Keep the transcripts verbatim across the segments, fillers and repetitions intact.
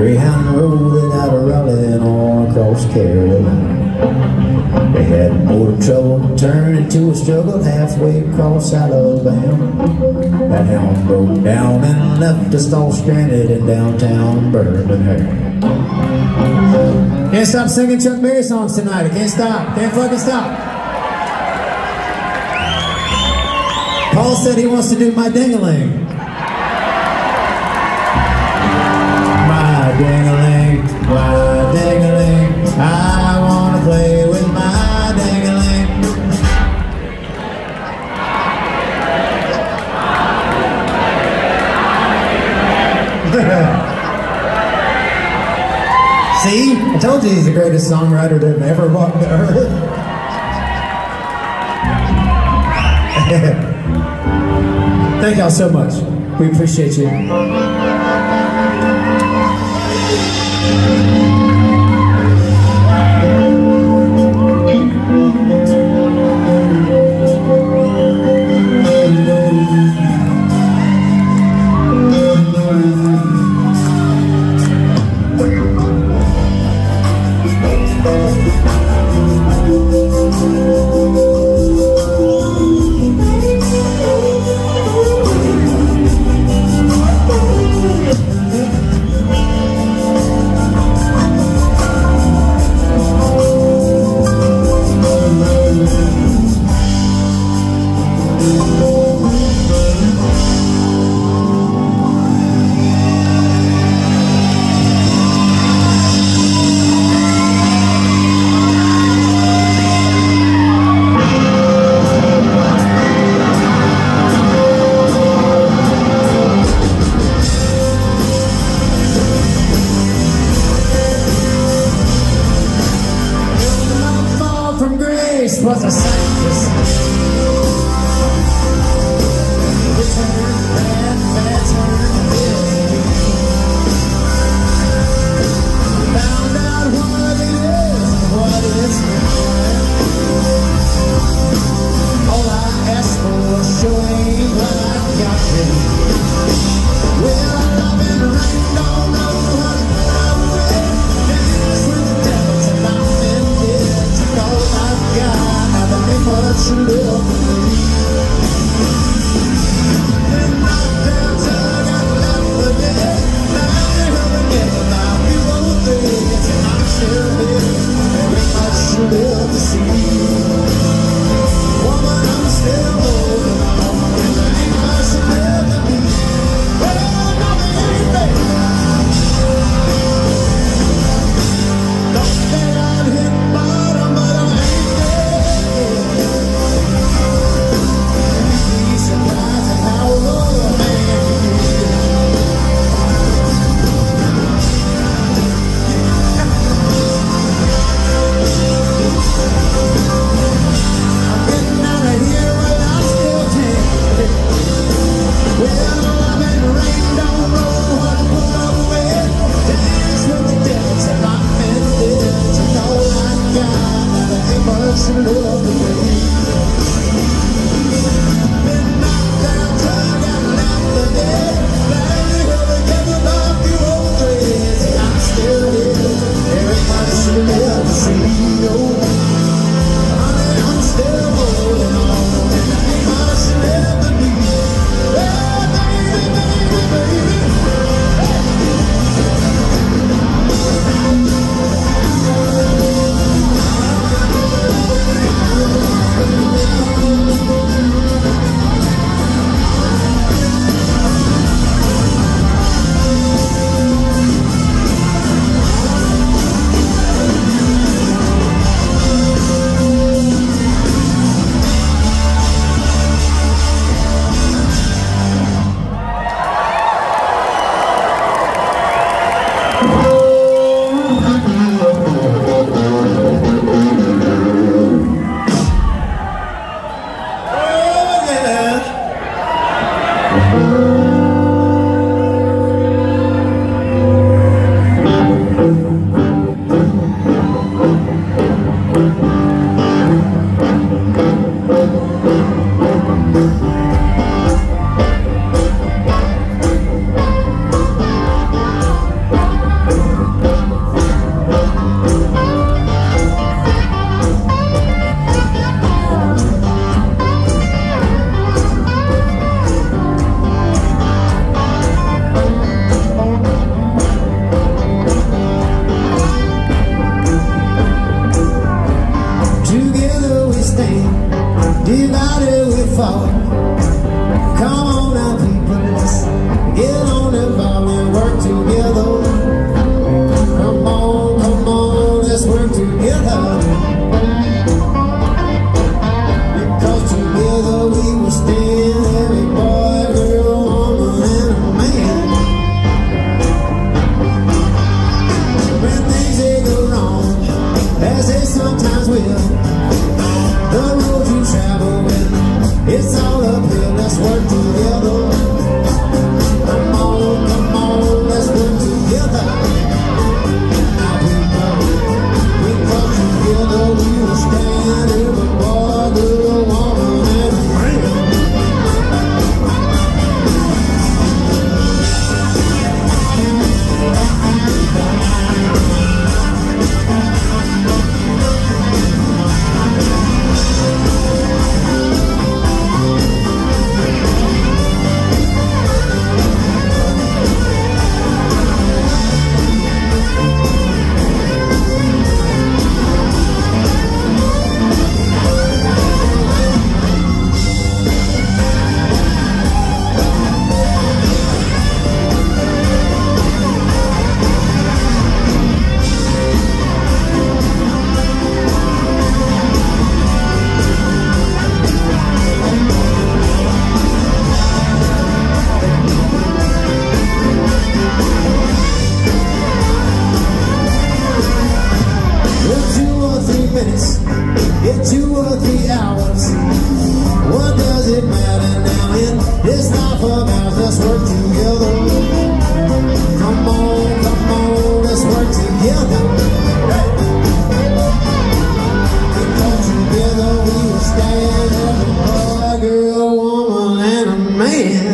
Greyhound rolling out of Raleigh and on across Carolina. They had more trouble turn into a struggle halfway across Alabama. That hound broke down and left us all stranded in downtown Birmingham. Can't stop singing Chuck Berry songs tonight. I can't stop. Can't fucking stop. Paul said he wants to do My Ding-a-Ling. My ding-a-ling, my ding-a-ling, I want to play with my ding-a-ling. See? I told you he's the greatest songwriter that ever walked the earth. Thank y'all so much. We appreciate you. Was a sacrifice. Return, bad, bad turn. Found out what it is, what it's not. All I asked for, showing what I got you. Well, I've been right, don't know what I'm with. Dance with the devil till I'm in it. Took all I've got. forward. Come on now, people, let's get on involved and work together. Come on, come on, let's work together. Because together we will stand, every boy, girl, woman, and a man. When things they go wrong, as they sometimes will, the road you travel with, it's all uphill. Let's work together. Come on, come on, let's work together. Now we go, we come together, we will stand, every boy, girl, woman, and a man. Minutes, in two or three hours, what does it matter now in this life of ours? Let's work together. Come on, come on, let's work together. Because together we will stand, every boy, girl, woman, and a man.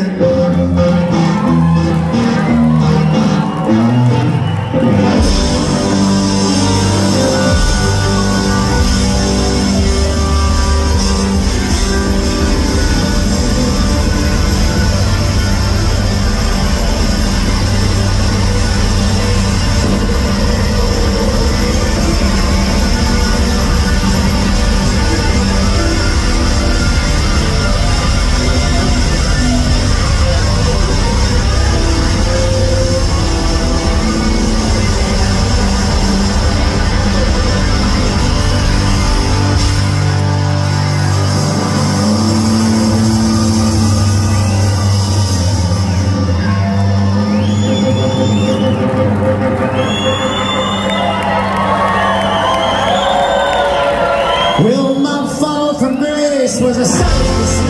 Well, my fall from grace was a sight to see.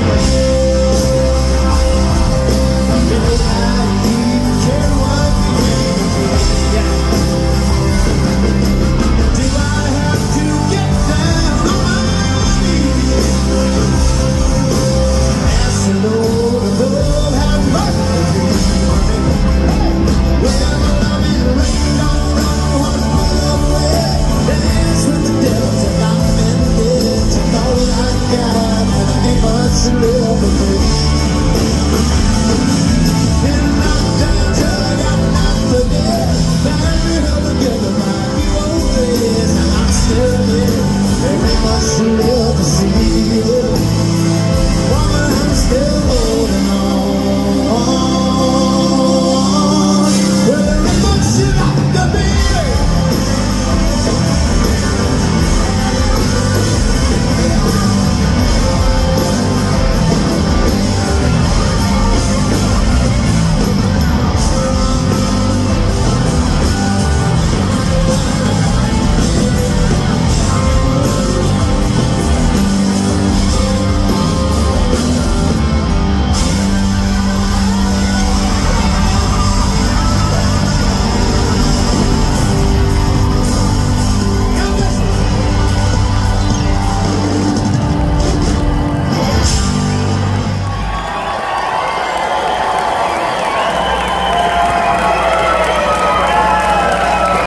Do I have to get down on my knees? Ask the Lord above how much to be. Well, my love is rain, don't know what to put away. Dance with the devil till I'm in bed. All I got, and I ain't much to live for me. Been knocked down till I got knocked again. Married her together, my